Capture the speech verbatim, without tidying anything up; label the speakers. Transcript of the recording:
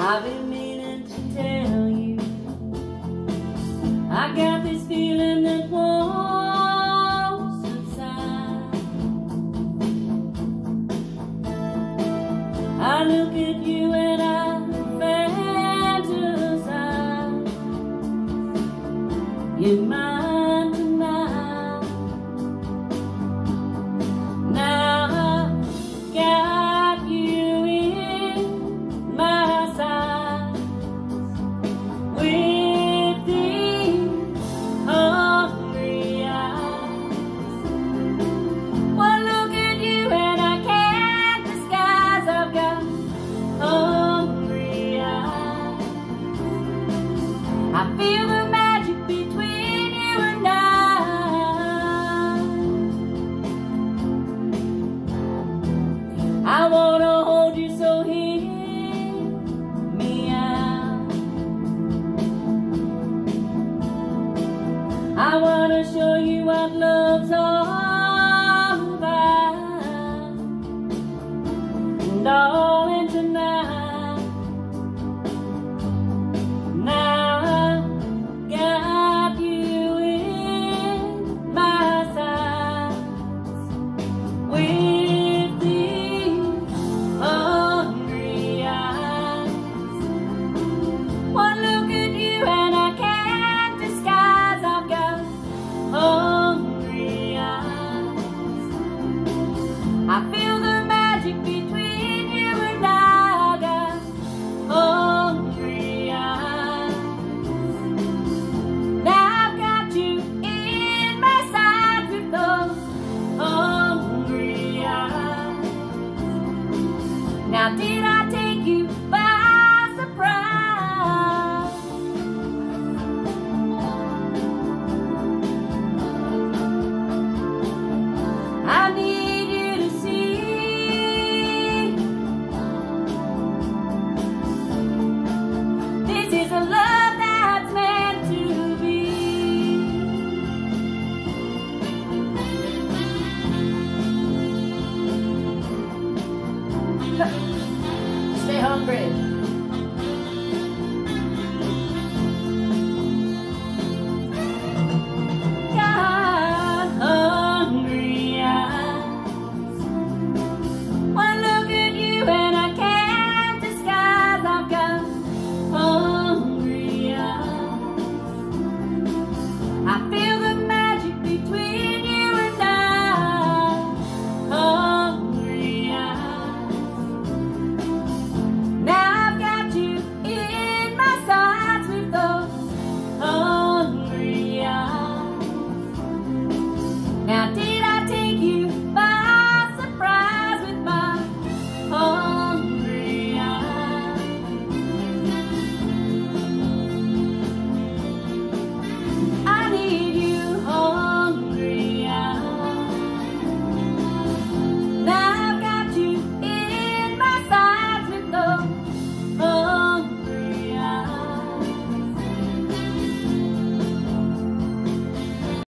Speaker 1: I've been meaning to tell you, I got this feeling that won't subside. I look at you and I fantasize, you're mine tonight. Now I've got you in my sights with these hungry eyes. Well, look at you and I can't disguise, I've got hungry eyes. I feel the magic between you and I. I wanna hold you, so hear me out. I wanna show you what love's all about. Darling, tonight, now I've got you in my sights with these hungry eyes. One look at you and I can't disguise, I've got hungry eyes. I feel the magic between you and I. I got hungry eyes. Now I've got you in my sight with those hungry eyes. Now did I take you by surprise? I need you to see this is a love that's meant to be. Stay hungry.